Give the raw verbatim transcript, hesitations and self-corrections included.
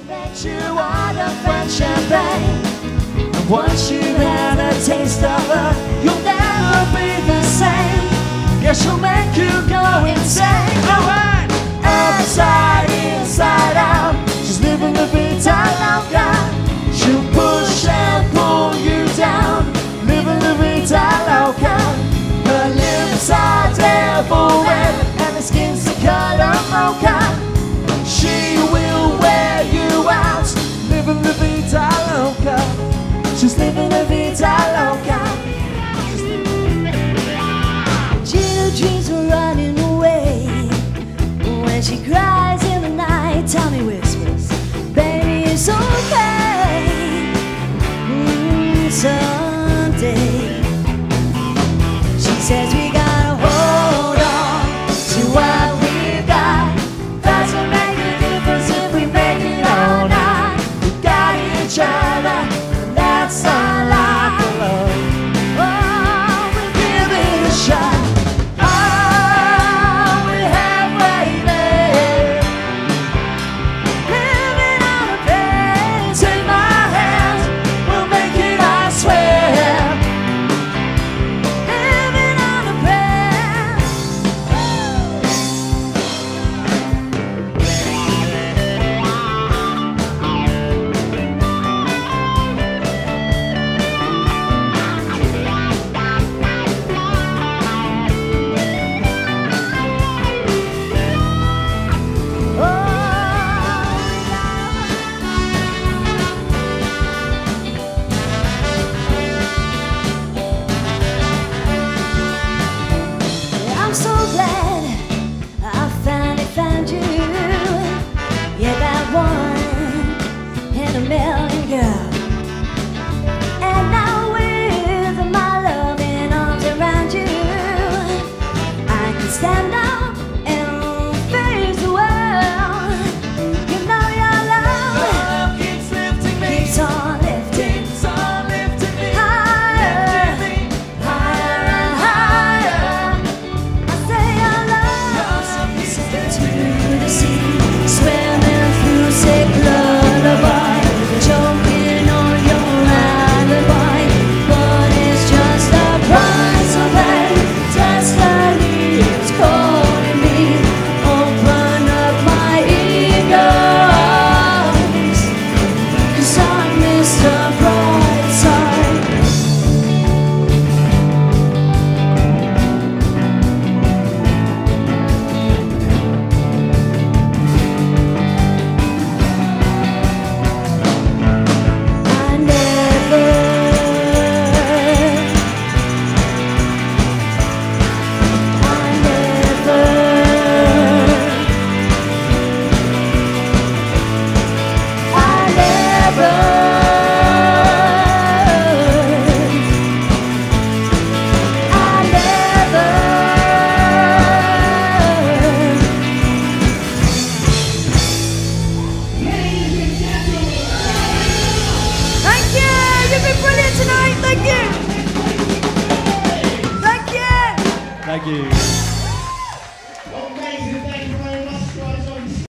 Bet you order French champagne, and once you've had a taste of her, you'll never be the same. Yeah, she'll make you go insane. Alright! Upside, inside out, she's living the vida loca. She'll push and pull you down, living the vida loca. Her lips are devil red, and her skin's the color mocha. She will wear you out, living the vida loca. She's living the vida loca. Gina dreams were running away. When she cries in the night, Tommy whispers, baby, it's okay. Mm, someday. She says we gotta hold on to what we've got. Doesn't make a difference if we make it or not. We got each other, and that's all I can love. Oh, we'll give it a shot. Oh, we have waited, living on a prayer. Take my hand, we'll make it, I swear. Living on a prayer. I'm so glad I finally found you. You're that one in a million, girl. And now with my loving arms around you, I can stand up and face the world. You know your love keeps lifting me, keeps on lifting, keeps on lifting me, higher, lifting me, higher and higher. I say your love is to the sea, swimming through sick lullaby, choking on your alibi. But it's just a price of pay. Destiny is calling me. Open up my eagles, 'cause I'm Mister Brightside. I never, I never, I never, I never. Thank you! You've been brilliant tonight! Thank you! Thank you! Thank you.